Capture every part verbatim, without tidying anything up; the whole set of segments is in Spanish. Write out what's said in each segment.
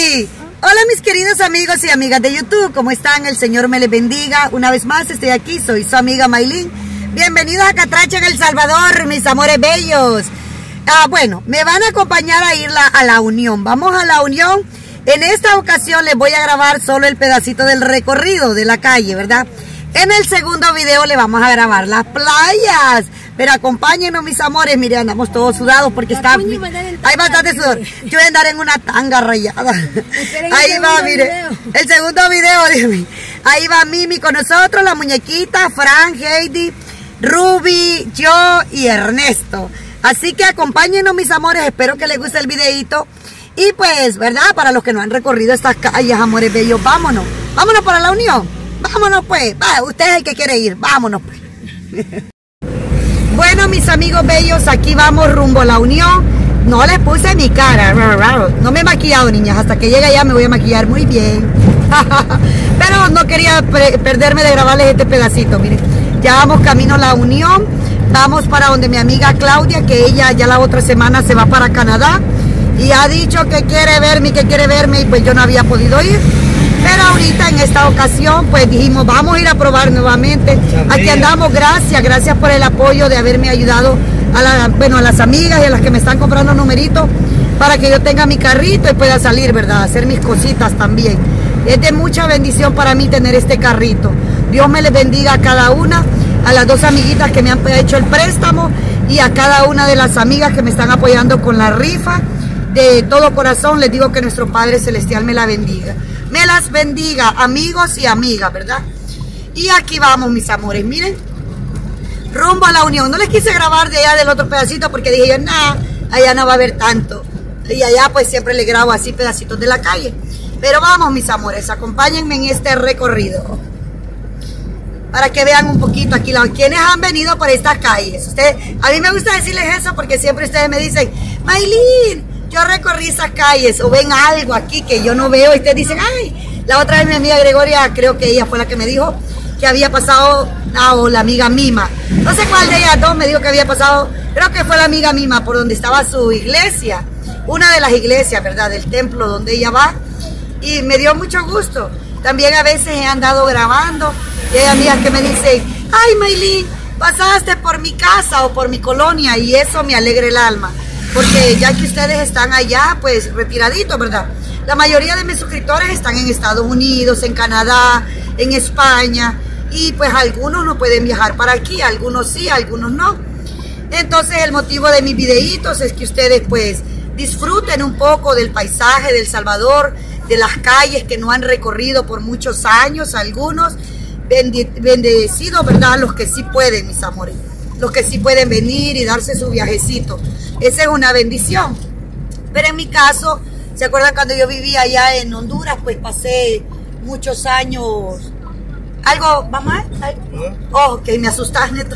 Sí. Hola mis queridos amigos y amigas de YouTube, ¿cómo están? El Señor me les bendiga. Una vez más estoy aquí, soy su amiga Maylin. Bienvenidos a Catracho en El Salvador, mis amores bellos. Ah, bueno, me van a acompañar a ir la, a la Unión. Vamos a la Unión. En esta ocasión les voy a grabar solo el pedacito del recorrido de la calle, ¿verdad? En el segundo video le vamos a grabar las playas. Pero acompáñenos, mis amores. Mire, andamos todos sudados porque está... Hay bastante sudor. Yo voy a andar en una tanga rayada. Ahí va, mire. Video. El segundo video, dígame. Ahí va Mimi con nosotros, la muñequita, Fran, Heidi, Ruby, yo y Ernesto. Así que acompáñenos, mis amores. Espero que les guste el videito. Y pues, ¿verdad? Para los que no han recorrido estas calles, amores bellos, vámonos. Vámonos para la Unión. Vámonos pues. Va, usted es el que quiere ir. Vámonos pues. Bueno, mis amigos bellos, aquí vamos rumbo a la Unión. No les puse mi cara. No me he maquillado, niñas. Hasta que llegue allá me voy a maquillar muy bien. Pero no quería perderme de grabarles este pedacito. Miren, ya vamos camino a la Unión. Vamos para donde mi amiga Claudia, que ella ya la otra semana se va para Canadá. Y ha dicho que quiere verme, que quiere verme. Y pues yo no había podido ir. Pero ahorita en esta ocasión pues dijimos vamos a ir a probar nuevamente. Aquí andamos, gracias, gracias por el apoyo de haberme ayudado a, la, bueno, a las amigas y a las que me están comprando numeritos para que yo tenga mi carrito y pueda salir, ¿verdad? Hacer mis cositas también. Es de mucha bendición para mí tener este carrito. Dios me les bendiga a cada una, a las dos amiguitas que me han hecho el préstamo y a cada una de las amigas que me están apoyando con la rifa. De todo corazón les digo que nuestro Padre Celestial me la bendiga. Me las bendiga, amigos y amigas, ¿verdad? Y aquí vamos, mis amores, miren. Rumbo a la Unión. No les quise grabar de allá del otro pedacito porque dije yo, nada, allá no va a haber tanto. Y allá pues siempre le grabo así pedacitos de la calle. Pero vamos, mis amores, acompáñenme en este recorrido. Para que vean un poquito aquí, quienes han venido por estas calles. Ustedes, a mí me gusta decirles eso porque siempre ustedes me dicen, Maylin, yo recorrí esas calles, o ven algo aquí que yo no veo, y ustedes dicen, ay, la otra vez mi amiga Gregoria, creo que ella fue la que me dijo que había pasado, ah, o la amiga Mima, no sé cuál de ellas dos me dijo que había pasado, creo que fue la amiga Mima, por donde estaba su iglesia, una de las iglesias, ¿verdad?, del templo donde ella va, y me dio mucho gusto. También a veces he andado grabando, y hay amigas que me dicen, ay, Maylin, pasaste por mi casa o por mi colonia, y eso me alegra el alma. Porque ya que ustedes están allá, pues retiraditos, ¿verdad? La mayoría de mis suscriptores están en Estados Unidos, en Canadá, en España. Y pues algunos no pueden viajar para aquí, algunos sí, algunos no. Entonces el motivo de mis videitos es que ustedes pues disfruten un poco del paisaje de El Salvador, de las calles que no han recorrido por muchos años, algunos. Bendecidos, ¿verdad? Los que sí pueden, mis amores. Los que sí pueden venir y darse su viajecito. Esa es una bendición. Pero en mi caso, ¿se acuerdan cuando yo vivía allá en Honduras? Pues pasé muchos años. ¿Algo, mamá? Oh, ok, me asustas, neto.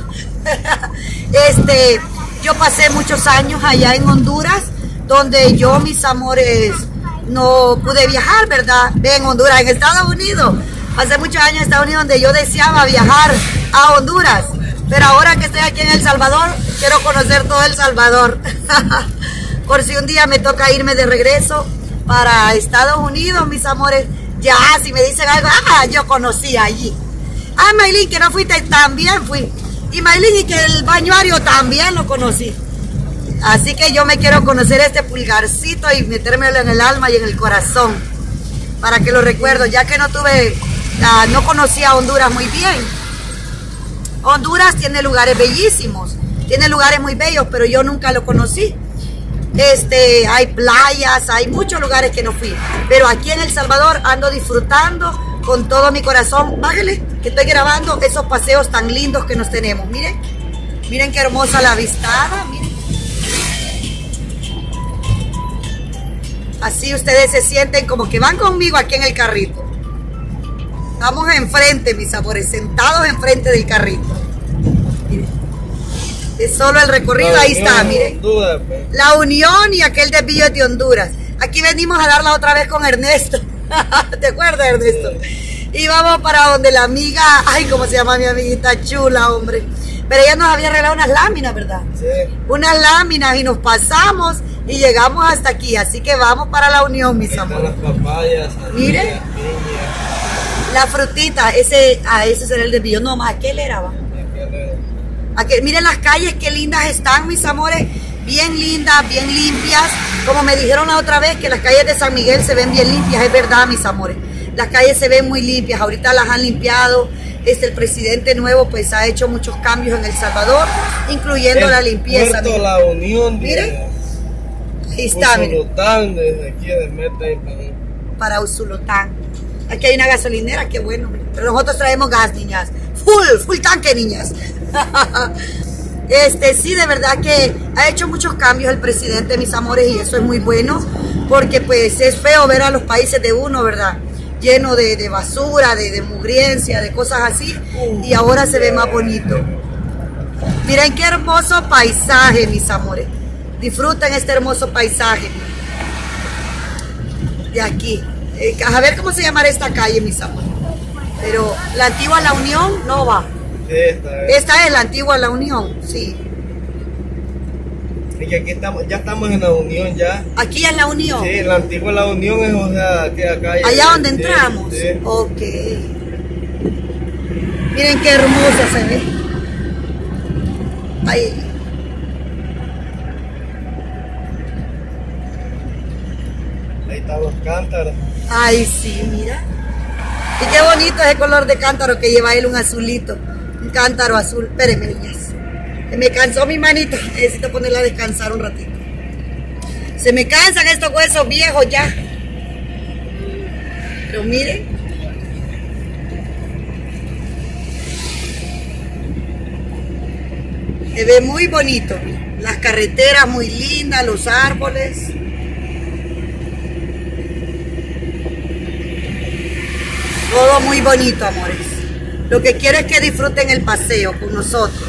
este, yo pasé muchos años allá en Honduras, donde yo, mis amores, no pude viajar, ¿verdad? Ve, en Honduras, en Estados Unidos. Pasé muchos años en Estados Unidos donde yo deseaba viajar a Honduras. Pero ahora que estoy aquí en El Salvador, quiero conocer todo El Salvador. Por si un día me toca irme de regreso para Estados Unidos, mis amores. Ya, si me dicen algo, ah, yo conocí allí. Ah, Maylin, que no fuiste, también fui. Y Maylin, y que el bañuario también lo conocí. Así que yo me quiero conocer este pulgarcito y metérmelo en el alma y en el corazón. Para que lo recuerdo, ya que no tuve, uh, no conocía a Honduras muy bien. Honduras tiene lugares bellísimos, tiene lugares muy bellos, pero yo nunca lo conocí. Este, hay playas, hay muchos lugares que no fui. Pero aquí en El Salvador ando disfrutando con todo mi corazón. Bájale, que estoy grabando esos paseos tan lindos que nos tenemos. Miren, miren qué hermosa la vistada, miren. Así ustedes se sienten como que van conmigo aquí en el carrito. Estamos enfrente, mis amores, sentados enfrente del carrito. Miren. Es solo el recorrido, ahí está, miren. La Unión y aquel desvío de Honduras. Aquí venimos a darla otra vez con Ernesto. ¿Te acuerdas, Ernesto? Y vamos para donde la amiga, ay, ¿cómo se llama mi amiguita chula, hombre? Pero ella nos había regalado unas láminas, ¿verdad? Sí. Unas láminas y nos pasamos y llegamos hasta aquí, así que vamos para la Unión, mis amores. Las papayas, miren, piñas. La frutita, ese, ah, ese será el de Billo, no, más aquel era, va. Aquel, miren las calles, qué lindas están, mis amores, bien lindas, bien limpias, como me dijeron la otra vez que las calles de San Miguel se ven bien limpias, es verdad, mis amores, las calles se ven muy limpias, ahorita las han limpiado. Este, el presidente nuevo pues ha hecho muchos cambios en El Salvador, incluyendo el la limpieza. Puerto La Unión, miren, ahí está, Usulután, desde aquí de Meta y para Usulután. Aquí hay una gasolinera, qué bueno, pero nosotros traemos gas, niñas, full, full tanque, niñas. Este, sí, de verdad que ha hecho muchos cambios el presidente, mis amores, y eso es muy bueno, porque pues es feo ver a los países de uno, ¿verdad? Lleno de, de basura, de, de mugriencia, de cosas así, y ahora se ve más bonito. Miren qué hermoso paisaje, mis amores. Disfruten este hermoso paisaje de aquí. Eh, a ver cómo se llamará esta calle, mis amores. Pero la antigua La Unión no va. Esta es, esta es la antigua La Unión, sí. Y que aquí estamos, ya estamos en La Unión ya. Aquí es La Unión. Sí, la antigua La Unión es, o sea, que acá hay, allá donde sí, entramos. Sí. Ok. Miren qué hermosa se ve. Ahí. Ahí están los cántaros. Ay, sí, mira. Y qué bonito es el color de cántaro que lleva él, un azulito. Un cántaro azul. Espérenme, niñas. Me cansó mi manita, necesito ponerla a descansar un ratito. Se me cansan estos huesos viejos ya. Pero miren. Se ve muy bonito. Las carreteras muy lindas, los árboles. Todo muy bonito, amores. Lo que quiero es que disfruten el paseo con nosotros.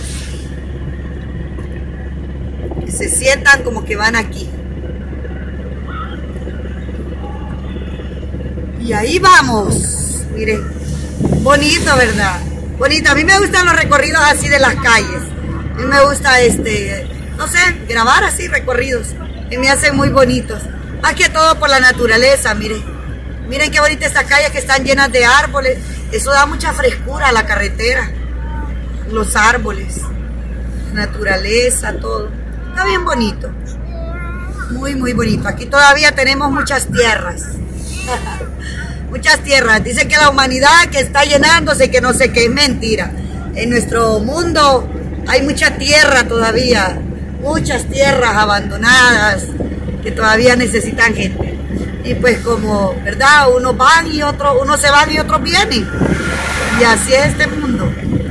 Se sientan como que van aquí. Y ahí vamos. Miren, bonito, ¿verdad? Bonito. A mí me gustan los recorridos así de las calles. A mí me gusta, este, no sé, grabar así recorridos. Que me hacen muy bonitos. Más que todo por la naturaleza, miren. Miren qué bonita estas calles que están llenas de árboles. Eso da mucha frescura a la carretera. Los árboles, naturaleza, todo. Está bien bonito. Muy, muy bonito. Aquí todavía tenemos muchas tierras. Muchas tierras. Dicen que la humanidad que está llenándose, que no sé qué, es mentira. En nuestro mundo hay mucha tierra todavía. Muchas tierras abandonadas que todavía necesitan gente. Y pues como, ¿verdad? Unos van y otros, unos se van y otros vienen. Y así es este mundo.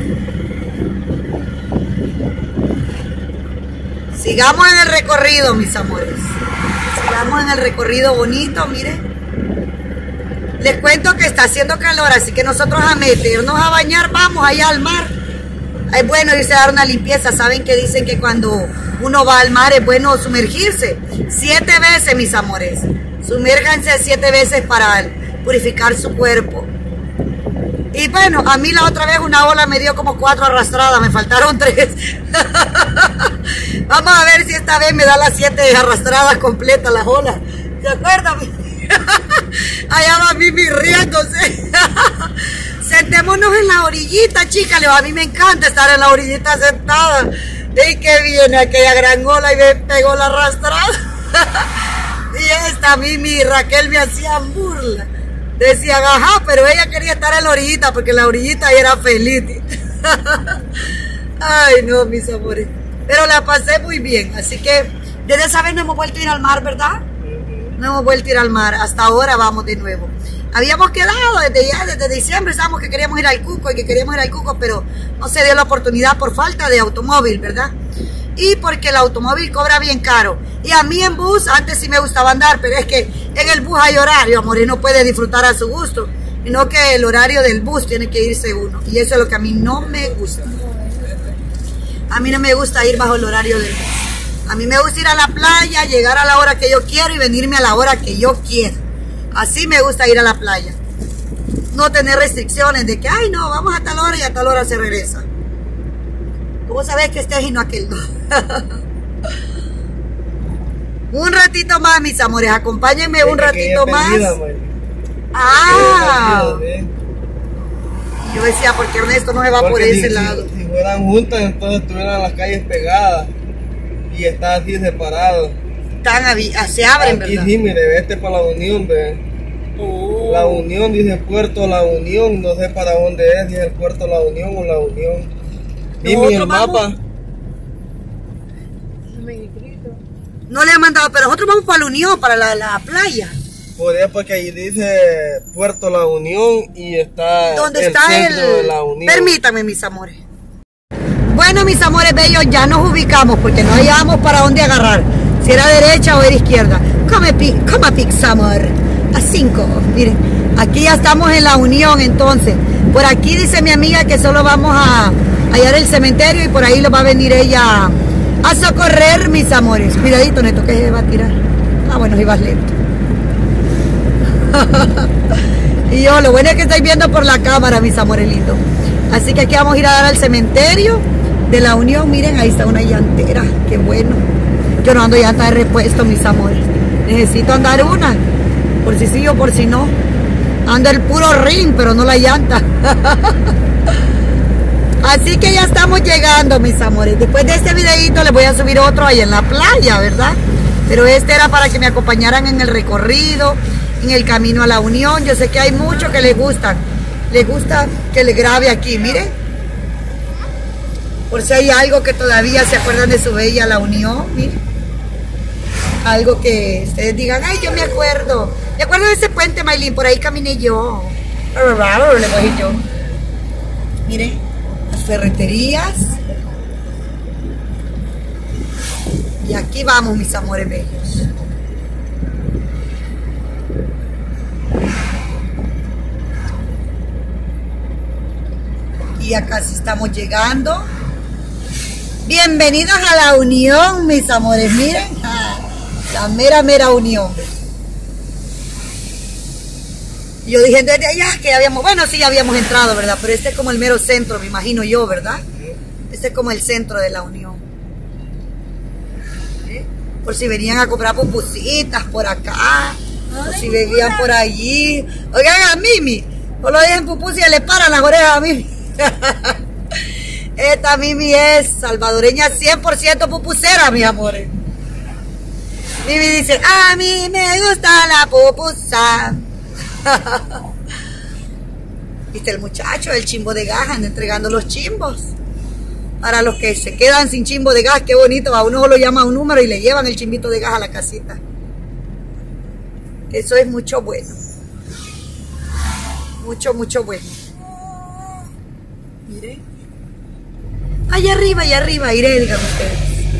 Sigamos en el recorrido, mis amores. Sigamos en el recorrido bonito, miren. Les cuento que está haciendo calor, así que nosotros a meternos a bañar, vamos allá al mar. Es bueno irse a dar una limpieza. Saben que dicen que cuando uno va al mar es bueno sumergirse. Siete veces, mis amores. Sumérjanse siete veces para purificar su cuerpo. Y bueno, a mí la otra vez una ola me dio como cuatro arrastradas, me faltaron tres. Vamos a ver si esta vez me da las siete arrastradas completas las olas. ¿Se acuerdan? Allá va Mimi riéndose. Sentémonos en la orillita, chicas. A mí me encanta estar en la orillita sentada. Y que viene aquella gran ola y me pegó la arrastrada. Y esta Mimi y Raquel me hacían burla. Decían, ajá, pero ella quería estar en la orillita porque la orillita era feliz. Ay, no, mis amores. Pero la pasé muy bien. Así que desde esa vez no hemos vuelto a ir al mar, ¿verdad? No hemos vuelto a ir al mar. Hasta ahora vamos de nuevo. Habíamos quedado desde ya, desde diciembre, sabemos que queríamos ir al Cuco y que queríamos ir al Cuco, pero no se dio la oportunidad por falta de automóvil, ¿verdad? Y porque el automóvil cobra bien caro. Y a mí en bus, antes sí me gustaba andar, pero es que en el bus hay horario, amor, y no puede disfrutar a su gusto. Sino que el horario del bus tiene que irse uno. Y eso es lo que a mí no me gusta. A mí no me gusta ir bajo el horario del bus. A mí me gusta ir a la playa, llegar a la hora que yo quiero y venirme a la hora que yo quiero. Así me gusta ir a la playa. No tener restricciones de que, ay no, vamos a tal hora y a tal hora se regresa. ¿Cómo sabes que este es y no aquel no? Un ratito más, mis amores, acompáñenme Es un que ratito quedé más. perdida, Maylin. Ah, Quedé perdida, ¿sí? yo decía, porque Ernesto no se va Porque por ese si, lado. Si, si fueran juntas, entonces estuvieran las calles pegadas y está así separado. Están avi- ah, se abren, Aquí ¿verdad? sí, mire, este para la Unión, ve. Oh. La Unión, dice Puerto La Unión, no sé para dónde es, si es el Puerto La Unión o La Unión. Dime el Nosotros vamos- mapa. No le han mandado, pero nosotros vamos para la Unión, para la, la playa. Podría porque ahí dice Puerto La Unión y está ¿Dónde el está centro el...? de La Unión. Permítame, mis amores. Bueno, mis amores bellos, ya nos ubicamos porque no hallábamos para dónde agarrar. Si era derecha o era izquierda. Come, pi come pizza, amor. A cinco. Miren, aquí ya estamos en La Unión, entonces. Por aquí dice mi amiga que solo vamos a hallar el cementerio y por ahí lo va a venir ella a socorrer, mis amores. Cuidadito, Neto, que se va a tirar. Ah, bueno, si vas lento. Y yo, lo bueno es que estáis viendo por la cámara, mis amores lindos. Así que aquí vamos a ir a dar al cementerio de La Unión. Miren, ahí está una llantera. Qué bueno. Yo no ando llanta de repuesto, mis amores. Necesito andar una. Por si sí o por si no. Ando el puro ring, pero no la llanta. Así que ya estamos llegando, mis amores. Después de este videito les voy a subir otro ahí en la playa, ¿verdad? Pero este era para que me acompañaran en el recorrido, en el camino a La Unión. Yo sé que hay muchos que les gustan. Les gusta que le grabe aquí, miren. Por si hay algo que todavía se acuerdan de su bella La Unión, miren. Algo que ustedes digan, ay, yo me acuerdo. Me acuerdo de ese puente, Maylin, por ahí caminé yo. Le voy a decir yo. Miren, las ferreterías. Y aquí vamos, mis amores bellos. Y ya casi estamos llegando. Bienvenidos a La Unión, mis amores. Miren, la mera, mera Unión. Yo dije desde allá que ya habíamos, bueno, sí, ya habíamos entrado, ¿verdad? Pero este es como el mero centro, me imagino yo, ¿verdad? Este es como el centro de La Unión. ¿Eh? Por si venían a comprar pupusitas por acá, o si venían por allí. Oigan a Mimi, no lo dejen pupusas y le paran las orejas a Mimi. Esta Mimi es salvadoreña cien por ciento pupusera, mis amores. Mimi dice, a mí me gusta la pupusa. Viste el muchacho, el chimbo de gas, anda entregando los chimbos. Para los que se quedan sin chimbo de gas, qué bonito, a uno lo llama a un número y le llevan el chimbito de gas a la casita. Eso es mucho bueno. Mucho, mucho bueno. Miren. Allá arriba, allá arriba, iré, digan ustedes.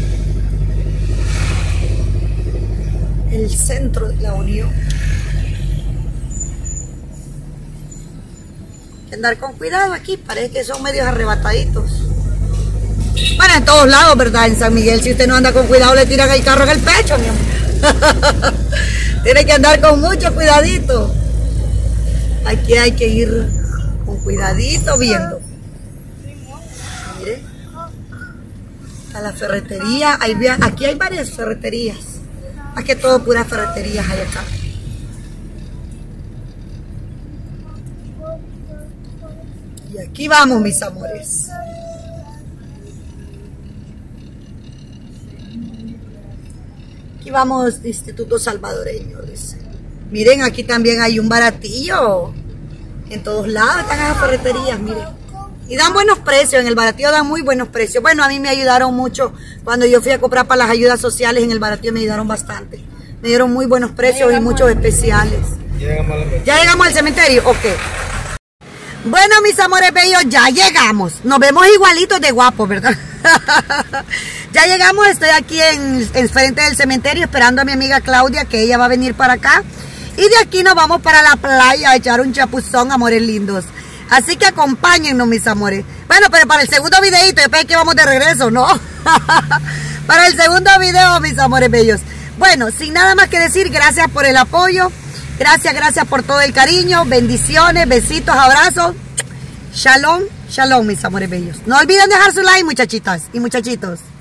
El centro de La Unión. Hay que andar con cuidado aquí, parece que son medios arrebataditos. Bueno, en todos lados, ¿verdad? En San Miguel, si usted no anda con cuidado, le tiran el carro en el pecho, mi amor. Tiene que andar con mucho cuidadito. Aquí hay que ir con cuidadito viendo. Mire. A la ferretería. Hay, aquí hay varias ferreterías. Más que todo puras ferreterías hay acá. Y aquí vamos, mis amores. Aquí vamos, Instituto Salvadoreño, dice. Miren, aquí también hay un baratillo. En todos lados están esas ferreterías, miren. Y dan buenos precios, en el baratillo dan muy buenos precios. Bueno, a mí me ayudaron mucho. Cuando yo fui a comprar para las ayudas sociales, en el baratillo me ayudaron bastante. Me dieron muy buenos precios y muchos especiales. ¿Ya llegamos al cementerio? Ok. Bueno, mis amores bellos, ya llegamos. Nos vemos igualitos de guapos, ¿verdad? Ya llegamos, estoy aquí en, en frente del cementerio esperando a mi amiga Claudia, que ella va a venir para acá. Y de aquí nos vamos para la playa a echar un chapuzón, amores lindos. Así que acompáñennos, mis amores. Bueno, pero para el segundo videito, después que vamos de regreso, ¿no? Para el segundo video, mis amores bellos. Bueno, sin nada más que decir, gracias por el apoyo. Gracias, gracias por todo el cariño. Bendiciones, besitos, abrazos. Shalom, shalom, mis amores bellos. No olviden dejar su like, muchachitas y muchachitos.